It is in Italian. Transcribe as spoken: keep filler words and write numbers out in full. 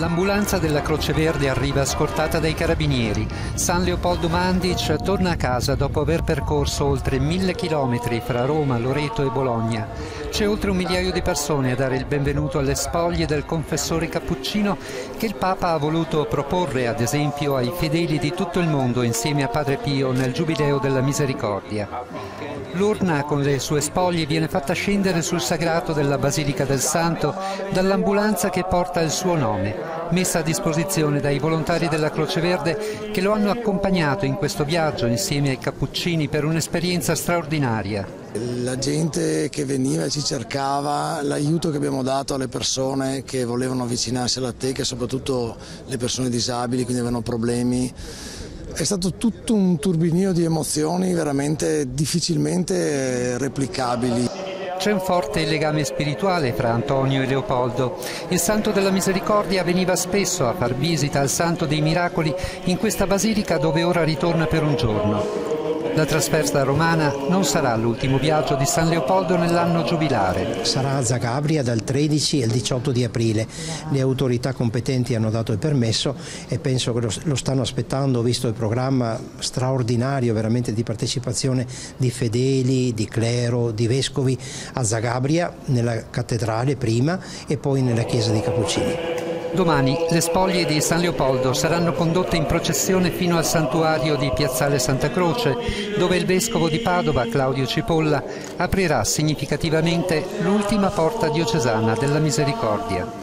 L'ambulanza della Croce Verde arriva scortata dai carabinieri. San Leopoldo Mandic torna a casa dopo aver percorso oltre mille chilometri fra Roma, Loreto e Bologna. C'è oltre un migliaio di persone a dare il benvenuto alle spoglie del confessore cappuccino che il Papa ha voluto proporre, ad esempio, ai fedeli di tutto il mondo insieme a Padre Pio nel Giubileo della Misericordia. L'urna con le sue spoglie viene fatta scendere sul sagrato della Basilica del Santo dall'ambulanza che porta il suo nome, messa a disposizione dai volontari della Croce Verde che lo hanno accompagnato in questo viaggio insieme ai cappuccini per un'esperienza straordinaria. La gente che veniva e ci cercava, l'aiuto che abbiamo dato alle persone che volevano avvicinarsi alla teca, soprattutto le persone disabili, quindi avevano problemi. È stato tutto un turbinio di emozioni veramente difficilmente replicabili. C'è un forte legame spirituale fra Antonio e Leopoldo. Il Santo della Misericordia veniva spesso a far visita al Santo dei Miracoli in questa basilica dove ora ritorna per un giorno. La trasferta romana non sarà l'ultimo viaggio di San Leopoldo nell'anno giubilare. Sarà a Zagabria dal tredici al diciotto di aprile. Le autorità competenti hanno dato il permesso e penso che lo stanno aspettando, visto il programma straordinario veramente di partecipazione di fedeli, di clero, di vescovi a Zagabria, nella cattedrale prima e poi nella chiesa dei Cappuccini. Domani le spoglie di San Leopoldo saranno condotte in processione fino al santuario di Piazzale Santa Croce, dove il vescovo di Padova, Claudio Cipolla, aprirà significativamente l'ultima porta diocesana della Misericordia.